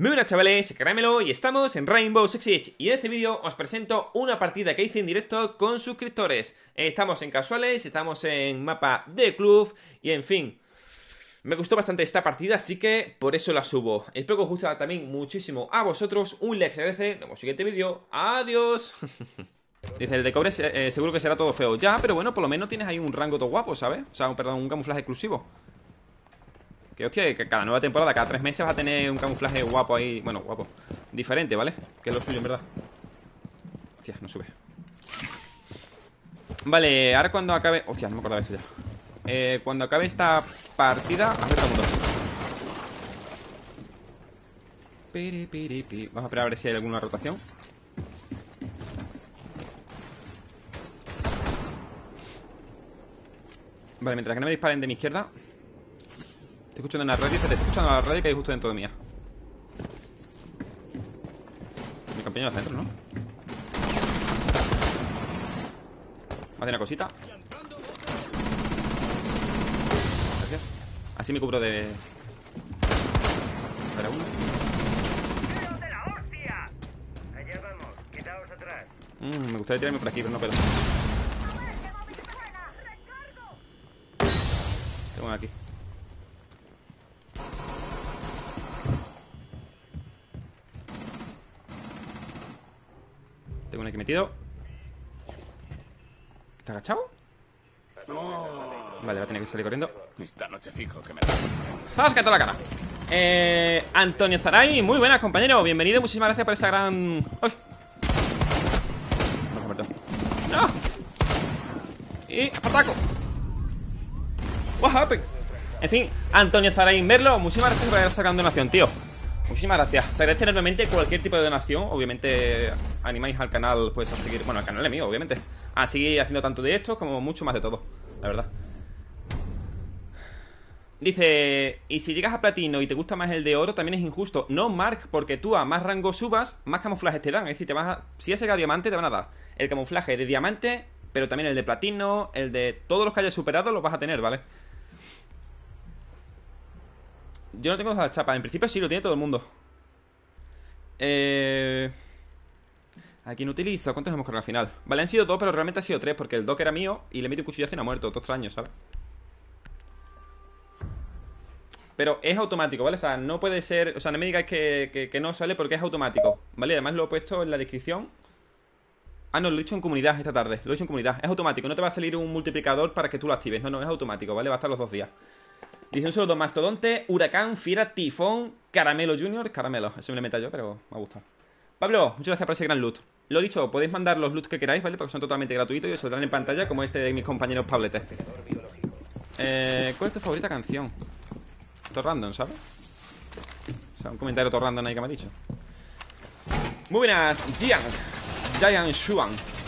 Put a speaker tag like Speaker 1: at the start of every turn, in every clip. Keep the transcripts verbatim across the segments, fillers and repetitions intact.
Speaker 1: Muy buenas chavales, soy Caramelo y estamos en Rainbow Six Siege. Y en este vídeo os presento una partida que hice en directo con suscriptores. Estamos en casuales, estamos en mapa de club y en fin, me gustó bastante esta partida, así que por eso la subo. Espero que os guste también muchísimo a vosotros. Un like se agradece, nos vemos en el siguiente vídeo. Adiós. Dice, el de cobre eh, seguro que será todo feo. Ya, pero bueno, por lo menos tienes ahí un rango todo guapo, ¿sabes? O sea, un, perdón, un camuflaje exclusivo. Que hostia, que cada nueva temporada, cada tres meses vas a tener un camuflaje guapo ahí. Bueno, guapo, diferente, ¿vale? Que es lo suyo, en verdad. Hostia, no sube. Vale, ahora cuando acabe... Hostia, no me acordaba de eso ya. eh, Cuando acabe esta partida, acerca mundo. Piri, piri, piri. Vamos a esperar a ver si hay alguna rotación. Vale, mientras que no me disparen de mi izquierda. Estoy escuchando en la radio, te estoy escuchando en la radio que hay justo dentro de mía. Mi compañero al centro, ¿no? Hace una cosita. Gracias. Así me cubro de... Para uno. Mm, me gustaría tirarme por aquí, pero no puedo. Tengo uno aquí. Tengo uno aquí metido. ¿Está agachado? Oh. Vale, va a tener que salir corriendo.
Speaker 2: Esta noche fijo que me...
Speaker 1: ¡Zasca toda la cara! Eh, Antonio Zaray, muy buenas, compañero. Bienvenido, muchísimas gracias por esa gran... ¡Uy! No, muerto. ¡No! Y... ¡ataco! What happened? En fin, Antonio Zaray, verlo. Muchísimas gracias por esa gran donación, tío. Muchísimas gracias. Se agradece enormemente cualquier tipo de donación. Obviamente animáis al canal, pues a seguir... Bueno, el canal es mío, obviamente. A seguir haciendo tanto de estos como mucho más de todo, la verdad. Dice, y si llegas a platino y te gusta más el de oro, también es injusto. No, Mark, porque tú a más rango subas, más camuflajes te dan. Es decir, te vas a... si has llegado a diamante, te van a dar el camuflaje de diamante, pero también el de platino, el de todos los que hayas superado, los vas a tener, ¿vale? Yo no tengo esa chapa. En principio sí, lo tiene todo el mundo. Eh... ¿A quién utilizo? ¿Cuántos hemos cargado al final? Vale, han sido dos, pero realmente ha sido tres, porque el Doc era mío y le metí un cuchillazo y no ha muerto. Todo extraño, ¿sabes? Pero es automático, ¿vale? O sea, no puede ser... O sea, no me digáis que, que, que no sale porque es automático, ¿vale? Además lo he puesto en la descripción. Ah, no, lo he dicho en comunidad esta tarde. Lo he dicho en comunidad. Es automático, no te va a salir un multiplicador para que tú lo actives. No, no, es automático, ¿vale? Va a estar los dos días. Dice un saludo, Mastodonte, Huracán, Fiera, Tifón, Caramelo Junior. Caramelo, eso me lo he metido yo, pero me ha gustado. Pablo, muchas gracias por ese gran loot. Lo dicho, podéis mandar los loots que queráis, ¿vale? Porque son totalmente gratuitos y os saldrán en pantalla como este de mis compañeros Pablete. Eh, ¿Cuál es tu favorita canción? Todo random, ¿sabes? O sea, un comentario todo random ahí que me ha dicho. Muy buenas, Giant Giant Shuan.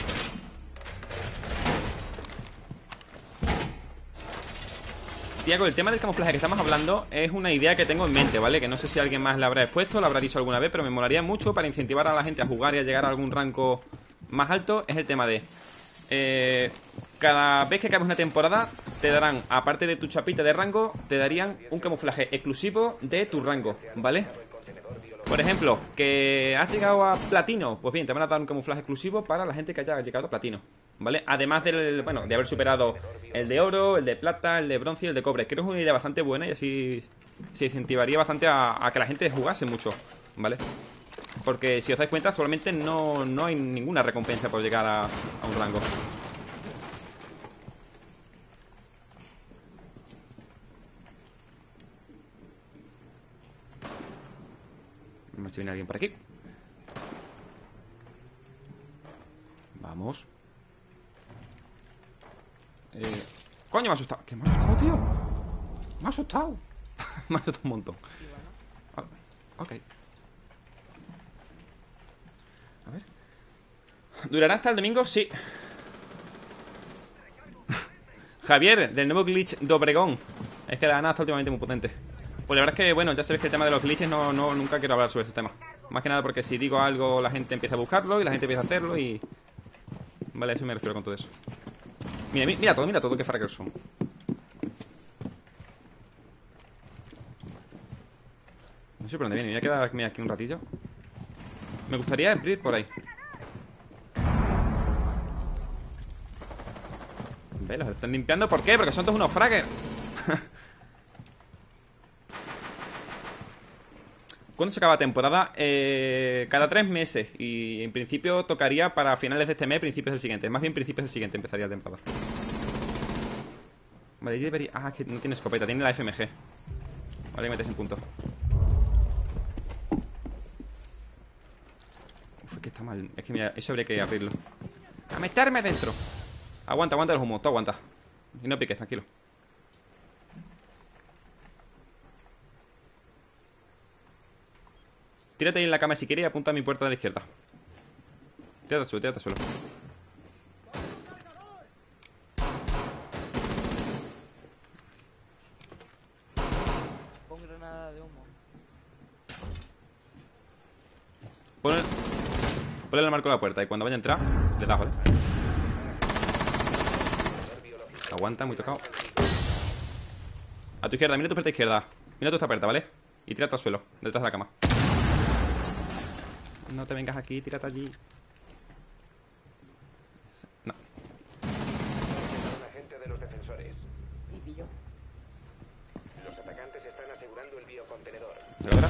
Speaker 1: Tía, con el tema del camuflaje que estamos hablando, es una idea que tengo en mente, ¿vale? Que no sé si alguien más la habrá expuesto, lo habrá dicho alguna vez, pero me molaría mucho para incentivar a la gente a jugar y a llegar a algún rango más alto. Es el tema de... Eh, cada vez que acabes una temporada, te darán, aparte de tu chapita de rango, te darían un camuflaje exclusivo de tu rango, ¿vale? Por ejemplo, que has llegado a platino, pues bien, te van a dar un camuflaje exclusivo para la gente que haya llegado a platino, ¿vale? Además del, bueno, de haber superado el de oro, el de plata, el de bronce y el de cobre. Creo que es una idea bastante buena y así se incentivaría bastante a, a que la gente jugase mucho, ¿vale? Porque si os dais cuenta, actualmente no, no hay ninguna recompensa por llegar a, a un rango. A ver si viene alguien por aquí. Vamos. Eh... Coño, me ha asustado. ¿Qué me ha asustado, tío? Me ha asustado. Me ha asustado un montón. Ah, ok. A ver. ¿Durará hasta el domingo? Sí. Javier, del nuevo glitch de Obregón. Es que la granada está últimamente muy potente. Pues la verdad es que, bueno, ya sabéis que el tema de los glitches no, no, nunca quiero hablar sobre este tema. Más que nada porque si digo algo la gente empieza a buscarlo y la gente empieza a hacerlo y... Vale, a eso me refiero con todo eso. Mira, mira todo, mira todo, que frackers son. No sé por dónde viene, me voy a quedar aquí un ratillo. Me gustaría abrir por ahí. ¿Ves? Los están limpiando. ¿Por qué? Porque son todos unos fraggers. ¿Cuándo se acaba la temporada? Eh, cada tres meses. Y en principio tocaría para finales de este mes, principios del siguiente. Más bien principios del siguiente empezaría la temporada. Vale, debería... Ah, que no tiene escopeta, tiene la F M G. Vale, metes en punto. Uf, es que está mal. Es que mira, eso habría que abrirlo. ¡A meterme dentro! Aguanta, aguanta el humo, tú aguanta. Y no piques, tranquilo. Tírate ahí en la cama si quieres y apunta a mi puerta de la izquierda. Tírate al suelo, tírate al suelo.
Speaker 2: Pon granada de humo.
Speaker 1: Ponle, ponle el marco a la puerta y cuando vaya a entrar, le das, ¿vale? Aguanta, muy tocado. A tu izquierda, mira tu puerta izquierda. Mira tu esta puerta, ¿vale? Y tírate al suelo, detrás de la cama. No te vengas aquí, tírate allí. No.
Speaker 3: Un agente de los defensores.
Speaker 2: Y pillo.
Speaker 3: Los atacantes están asegurando el biocontenedor.
Speaker 1: ¿De verdad?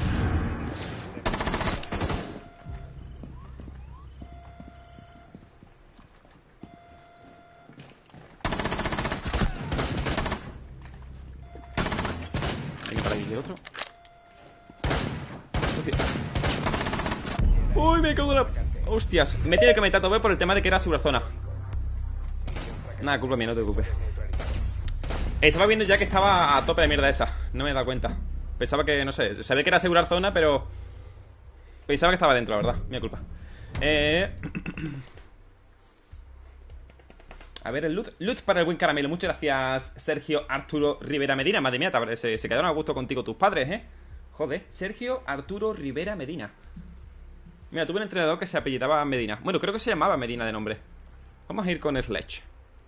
Speaker 1: Hay para ahí el otro. Uy, me cago en la... Hostias, me tiene que meter a tope por el tema de que era segurazona. Nada, culpa mía, no te preocupes. Estaba viendo ya que estaba a tope de mierda esa. No me he dado cuenta. Pensaba que, no sé, sabía que era asegurar zona, pero pensaba que estaba dentro, la verdad. Mi culpa. Eh... A ver, el loot. Loot para el buen caramelo. Muchas gracias, Sergio Arturo Rivera Medina. Madre mía, se, se quedaron a gusto contigo tus padres, ¿eh? Joder, Sergio Arturo Rivera Medina. Mira, tuve un entrenador que se apellidaba Medina. Bueno, creo que se llamaba Medina de nombre. Vamos a ir con Sledge.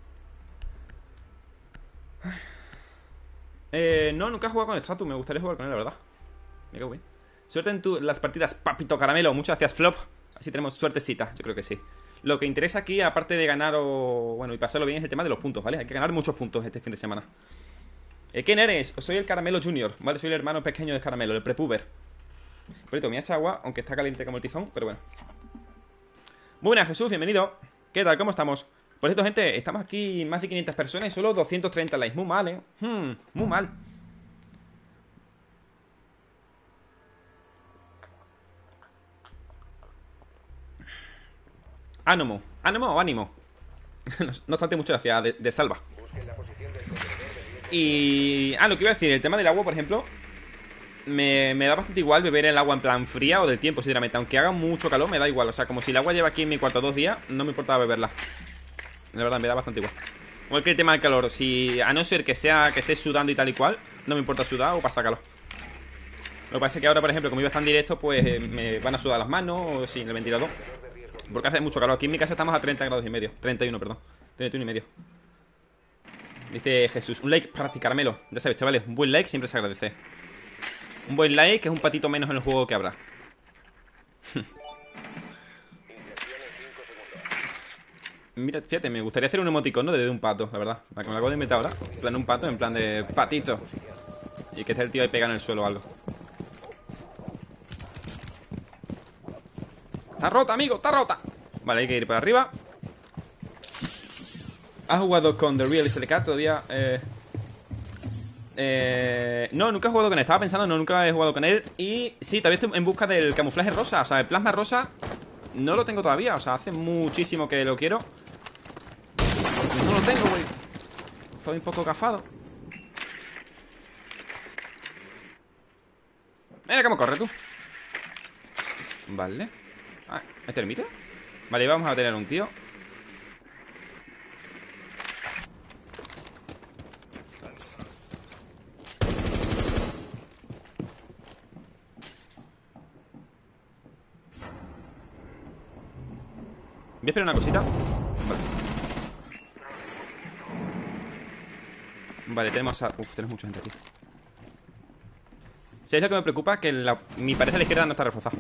Speaker 1: Eh, no, nunca he jugado con Stratus. Me gustaría jugar con él, la verdad. Me cago bien. Suerte en tu, las partidas, papito caramelo. Muchas gracias, Flop. Así tenemos suertecita, yo creo que sí. Lo que interesa aquí, aparte de ganar o... Bueno, y pasarlo bien, es el tema de los puntos, ¿vale? Hay que ganar muchos puntos este fin de semana. eh, ¿Quién eres? Soy el Caramelo Junior, ¿vale? Soy el hermano pequeño de Caramelo, el prepuber. Por cierto, me ha echado agua, aunque está caliente como el tifón, pero bueno. Muy buenas, Jesús, bienvenido. ¿Qué tal? ¿Cómo estamos? Por cierto, gente, estamos aquí más de quinientas personas y solo doscientos treinta likes. Muy mal, ¿eh? Hmm, muy mal. Ánimo. ¿Ánimo o ánimo? No obstante, muchas gracias, de, de salva. Y... Ah, lo que iba a decir, el tema del agua, por ejemplo... Me, me da bastante igual beber el agua en plan fría o del tiempo, sinceramente. Aunque haga mucho calor, me da igual. O sea, como si el agua lleva aquí en mi cuarto dos días, no me importa beberla. De verdad, me da bastante igual. Igual que el tema del calor. Si, a no ser que sea que esté sudando y tal y cual, no me importa sudar o pasar calor. Lo que pasa es que ahora, por ejemplo, como iba tan directo, pues eh, me van a sudar las manos o sin el ventilador. Porque hace mucho calor. Aquí en mi casa estamos a treinta grados y medio. treinta y uno, perdón. treinta y uno y medio. Dice Jesús, un like para ti, caramelo. Ya sabes, chavales, un buen like siempre se agradece. Un buen like es un patito menos en el juego que habrá. Mira, fíjate, me gustaría hacer un emoticono de un pato, la verdad. La que me lo acabo de inventar ahora. En plan un pato, en plan de patito. Y que esté el tío ahí pegado en el suelo o algo. Está rota, amigo, está rota. Vale, hay que ir para arriba. ¿Has jugado con The Real S L K todavía? Eh... Eh, no, nunca he jugado con él. Estaba pensando, no, nunca he jugado con él. Y sí, todavía estoy en busca del camuflaje rosa. O sea, el plasma rosa no lo tengo todavía. O sea, hace muchísimo que lo quiero. No lo tengo, güey. Estoy un poco cafado. Mira cómo corre tú. Vale. Ah, ¿es termite? Vale, vamos a tener un tío. Voy a esperar una cosita. Vale. Vale, tenemos a... Uf, tenemos mucha gente aquí. ¿Sabéis lo que me preocupa? Que la, mi pared a la izquierda no está reforzada.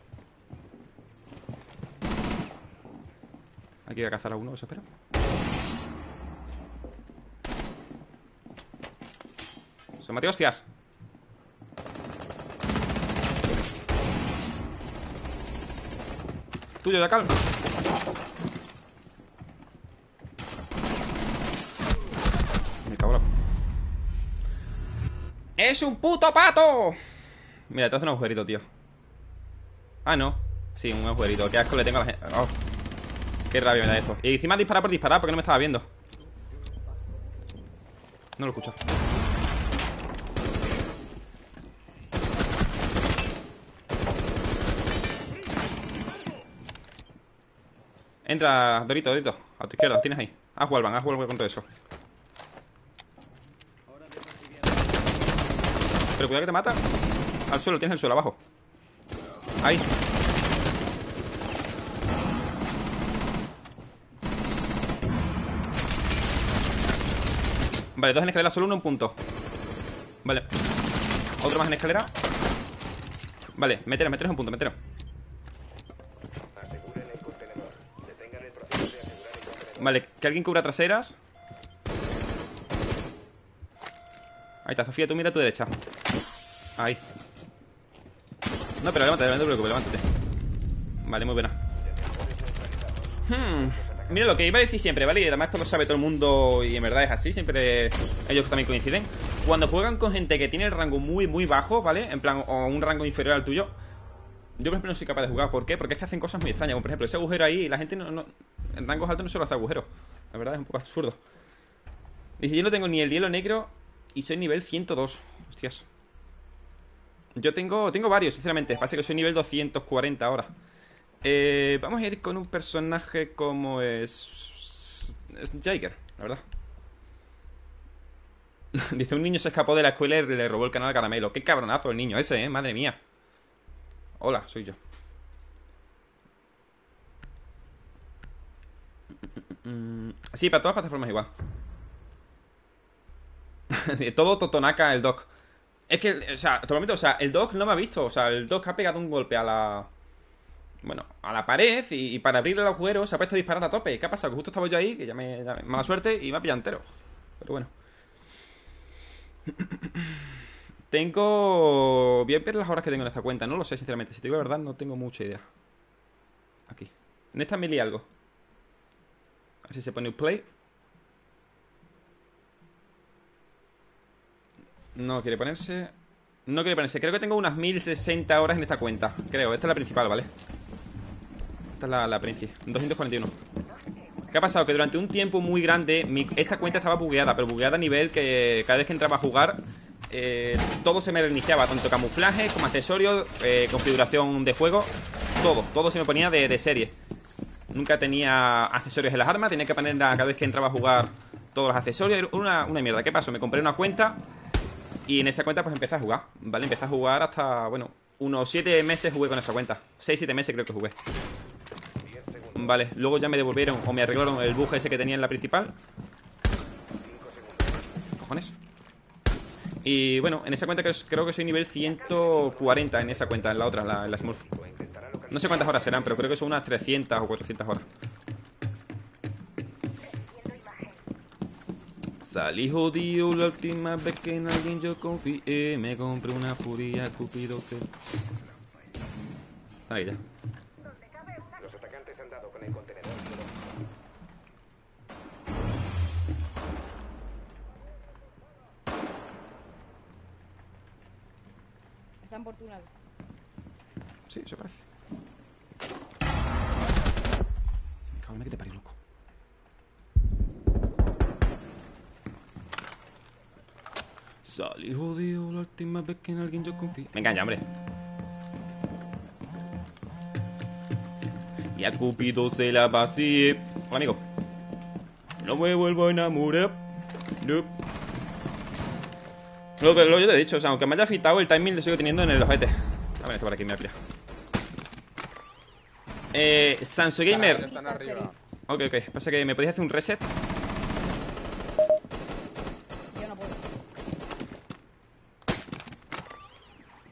Speaker 1: Aquí voy a cazar a uno, eso espero. Se metió, hostias. Tuyo, de calma. Me cago en la... ¡Es un puto pato! Mira, te hace un agujerito, tío. Ah, no. Sí, un agujerito. Qué asco le tengo a la gente. Oh. Qué rabia me da esto. Y encima disparar por disparar porque no me estaba viendo. No lo escucho. Entra, Dorito, Dorito. A tu izquierda, tienes ahí. Haz Wallbang, haz Wallbang con todo eso. Pero cuidado que te mata. Al suelo, tienes el suelo, abajo. Ahí. Vale, dos en escalera, solo uno en punto. Vale. Otro más en escalera. Vale, mételo, mételo en punto, mételo.
Speaker 3: Aseguren el contenedor. Detengan el proceso de asegurar el contenedor.
Speaker 1: Vale, que alguien cubra traseras. Ahí está, Sofía, tú mira a tu derecha. Ahí. No, pero levántate, no te preocupes, levántate. Vale, muy buena. Hmm. Mira lo que iba a decir siempre, ¿vale? Y además esto lo sabe todo el mundo y en verdad es así, siempre ellos también coinciden. Cuando juegan con gente que tiene el rango muy, muy bajo, ¿vale? En plan, o un rango inferior al tuyo, yo por ejemplo no soy capaz de jugar. ¿Por qué? Porque es que hacen cosas muy extrañas. Como por ejemplo ese agujero ahí, la gente no, no en rangos altos no suele hacer agujeros. La verdad es un poco absurdo. Dice, yo no tengo ni el hielo negro y soy nivel ciento dos. Hostias. Yo tengo, tengo varios, sinceramente. Pasa que soy nivel doscientos cuarenta ahora. Eh, vamos a ir con un personaje como es... es Jaeger, la verdad. Dice, un niño se escapó de la escuela y le robó el canal a Caramelo. Qué cabronazo el niño ese, eh, madre mía. Hola, soy yo. Sí, para todas las plataformas igual. Todo Totonaca el Doc. Es que, o sea, te lo prometo, o sea, el Doc no me ha visto. O sea, el Doc ha pegado un golpe a la... Bueno, a la pared y, y para abrir el agujero se ha puesto a disparar a tope. ¿Qué ha pasado? Que justo estaba yo ahí, que ya me, ya me... mala suerte y me ha pillado entero. Pero bueno. Tengo... Voy a ver las horas que tengo en esta cuenta. No lo sé, sinceramente. Si te digo la verdad, no tengo mucha idea. Aquí. En esta me lié algo. A ver si se pone un play. No quiere ponerse. No quiere ponerse. Creo que tengo unas mil sesenta horas en esta cuenta. Creo. Esta es la principal, ¿vale? Esta es la, la principal. doscientos cuarenta y uno. ¿Qué ha pasado? Que durante un tiempo muy grande mi, esta cuenta estaba bugueada. Pero bugueada a nivel que cada vez que entraba a jugar eh, todo se me reiniciaba. Tanto camuflaje como accesorios, eh, configuración de juego. Todo. Todo se me ponía de, de serie. Nunca tenía accesorios en las armas. Tenía que poner cada vez que entraba a jugar todos los accesorios. Era una, una mierda. ¿Qué pasó? Me compré una cuenta y en esa cuenta pues empecé a jugar, ¿vale? Empecé a jugar hasta, bueno, unos siete meses jugué con esa cuenta. seis siete meses creo que jugué. Vale, luego ya me devolvieron o me arreglaron el bug ese que tenía en la principal. ¿Qué cojones? Y bueno, en esa cuenta creo que soy nivel ciento cuarenta en esa cuenta, en la otra, en la, en la Smurf. No sé cuántas horas serán, pero creo que son unas trescientas o cuatrocientas horas. Salí jodido la última vez que en alguien yo confié. Me compré una furia, Cupido se... Ahí ya.
Speaker 3: Los atacantes han dado con el contenedor.
Speaker 2: Están por túnel.
Speaker 1: Sí, eso parece. Me cago en la que te parió, loco. Salí jodido la última vez que en alguien yo confié. Me engaña, hombre. Y a Cupido se la vacié. Hola, amigo. No me vuelvo a enamorar. No. Lo que lo yo te he dicho, o sea, aunque me haya afitado, el timing lo sigo teniendo en el ojete. A ver, esto por aquí me aprieta. Eh, Sanso Gamer.
Speaker 4: Están arriba.
Speaker 1: Ok, ok. Pasa que me podéis hacer un reset.
Speaker 2: Yo no puedo.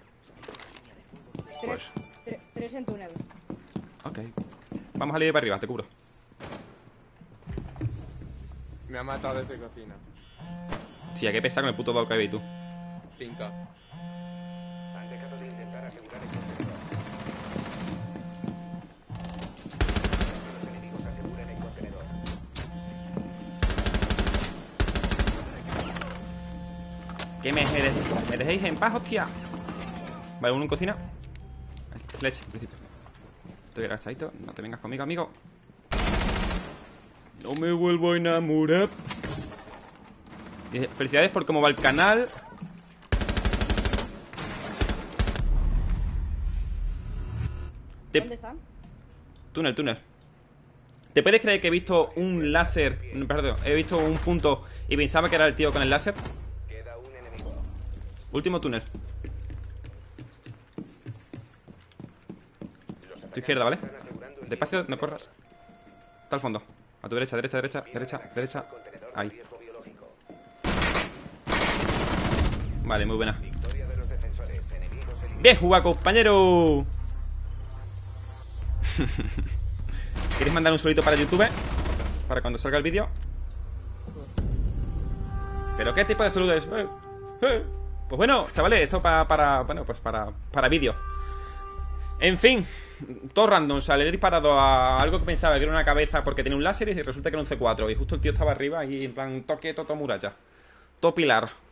Speaker 1: salir para arriba, te cubro.
Speaker 4: Me ha matado desde cocina.
Speaker 1: Tía, qué pesa con el puto dog que hay tú.
Speaker 4: cinco.
Speaker 3: Han dejado de intentar asegurar el contenedor. Los enemigos aseguran el contenedor.
Speaker 1: ¿Qué me, me, dej- me dejéis en paz, hostia? Vale, uno en cocina. Fletch, en principio. Estoy agachadito. No te vengas conmigo, amigo. No me vuelvo a enamorar. Y felicidades por cómo va el canal. Te-
Speaker 2: ¿Dónde están?
Speaker 1: Túnel, túnel. ¿Te puedes creer que he visto un láser? no, Perdón, he visto un punto y pensaba que era el tío con el láser.
Speaker 3: Queda un enemigo.
Speaker 1: Último túnel. Tu izquierda, ¿vale?
Speaker 3: Están asegurando el
Speaker 1: Despacio, no corras. Está al fondo. A tu derecha, derecha, derecha, derecha, derecha.
Speaker 3: contenedor de
Speaker 1: Ahí.
Speaker 3: riesgo biológico.
Speaker 1: Vale, muy buena.
Speaker 3: Victoria de los defensores. Enemigos eliminados.
Speaker 1: Bien jugado, compañero. ¿Quieres mandar un solito para YouTube? Para cuando salga el vídeo. ¿Pero qué tipo de saludo es? Eh, eh. Pues bueno, chavales, esto para, para bueno, pues para, para vídeo. En fin, todo random. O sea, le he disparado a algo que pensaba que era una cabeza porque tenía un láser y resulta que era un C cuatro. Y justo el tío estaba arriba y en plan toque, toto muralla. Todo pilar.